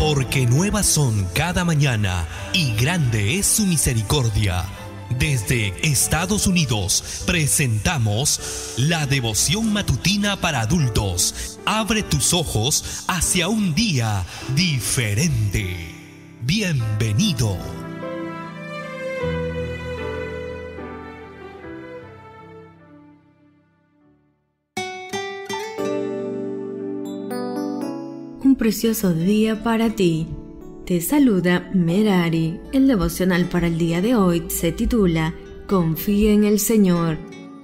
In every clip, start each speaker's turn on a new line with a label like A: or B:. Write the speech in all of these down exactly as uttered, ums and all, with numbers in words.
A: porque nuevas son cada mañana y grande es su misericordia. Desde Estados Unidos presentamos la devoción matutina para adultos. Abre tus ojos hacia un día diferente. Bienvenido.
B: Un precioso día para ti. Te saluda Merari. El devocional para el día de hoy se titula Confía en el Señor.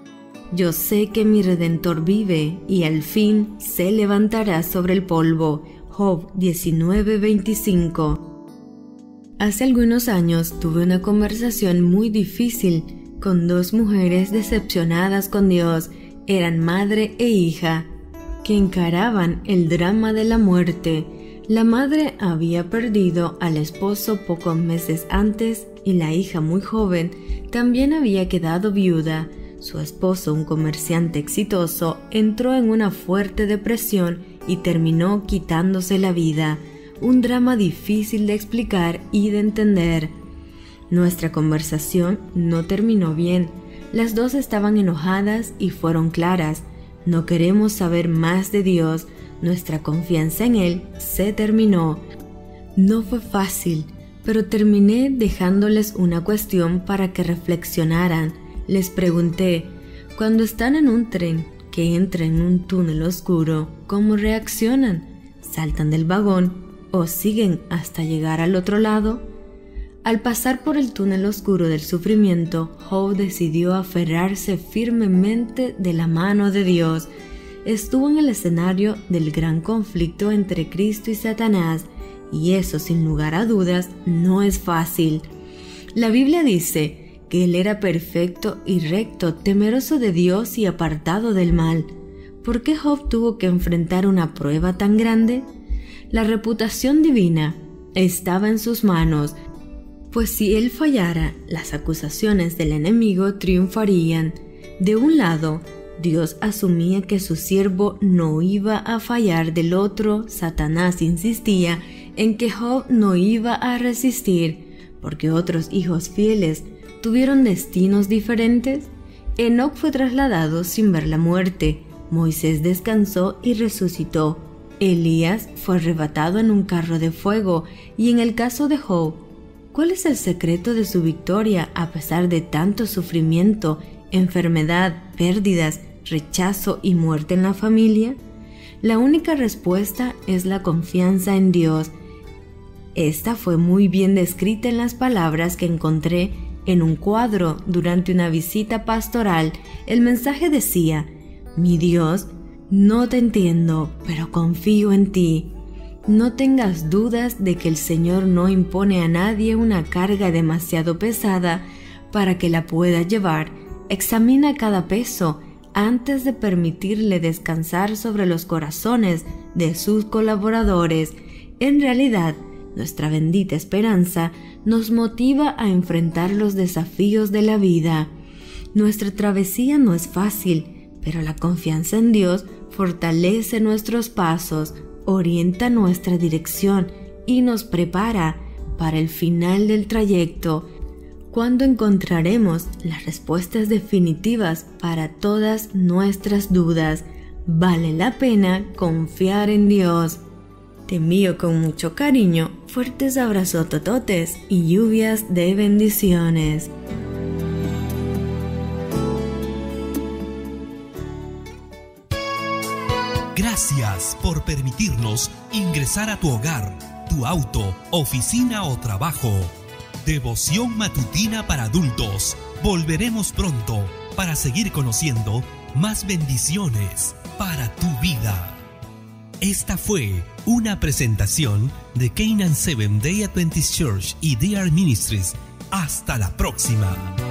B: Yo sé que mi Redentor vive y al fin se levantará sobre el polvo. Job diecinueve veinticinco. Hace algunos años tuve una conversación muy difícil con dos mujeres decepcionadas con Dios. Eran madre e hija, que encaraban el drama de la muerte. La madre había perdido al esposo pocos meses antes y la hija, muy joven, también había quedado viuda. Su esposo, un comerciante exitoso, entró en una fuerte depresión y terminó quitándose la vida. Un drama difícil de explicar y de entender. Nuestra conversación no terminó bien. Las dos estaban enojadas y fueron claras. No queremos saber más de Dios. Nuestra confianza en Él se terminó. No fue fácil, pero terminé dejándoles una cuestión para que reflexionaran. Les pregunté, cuando están en un tren que entra en un túnel oscuro, ¿cómo reaccionan? ¿Saltan del vagón o siguen hasta llegar al otro lado? Al pasar por el túnel oscuro del sufrimiento, Job decidió aferrarse firmemente de la mano de Dios. Estuvo en el escenario del gran conflicto entre Cristo y Satanás, y eso, sin lugar a dudas, no es fácil. La Biblia dice que él era perfecto y recto, temeroso de Dios y apartado del mal. ¿Por qué Job tuvo que enfrentar una prueba tan grande? La reputación divina estaba en sus manos, pues si él fallara, las acusaciones del enemigo triunfarían. De un lado, Dios asumía que su siervo no iba a fallar. Del otro, Satanás insistía en que Job no iba a resistir, porque otros hijos fieles tuvieron destinos diferentes. Enoc fue trasladado sin ver la muerte, Moisés descansó y resucitó, Elías fue arrebatado en un carro de fuego, y en el caso de Job, ¿cuál es el secreto de su victoria a pesar de tanto sufrimiento, enfermedad, pérdidas, rechazo y muerte en la familia? La única respuesta es la confianza en Dios. Esta fue muy bien descrita en las palabras que encontré en un cuadro durante una visita pastoral. El mensaje decía: mi Dios, no te entiendo, pero confío en ti. No tengas dudas de que el Señor no impone a nadie una carga demasiado pesada para que la pueda llevar. Examina cada peso antes de permitirle descansar sobre los corazones de sus colaboradores. En realidad, nuestra bendita esperanza nos motiva a enfrentar los desafíos de la vida. Nuestra travesía no es fácil, pero la confianza en Dios fortalece nuestros pasos, orienta nuestra dirección y nos prepara para el final del trayecto, cuando encontraremos las respuestas definitivas para todas nuestras dudas. Vale la pena confiar en Dios. Te envío con mucho cariño, fuertes abrazos tototes y lluvias de bendiciones.
A: Gracias por permitirnos ingresar a tu hogar, tu auto, oficina o trabajo. Devoción matutina para adultos. Volveremos pronto para seguir conociendo más bendiciones para tu vida. Esta fue una presentación de Canaan Seventh Day Adventist Church y D R Ministries. Hasta la próxima.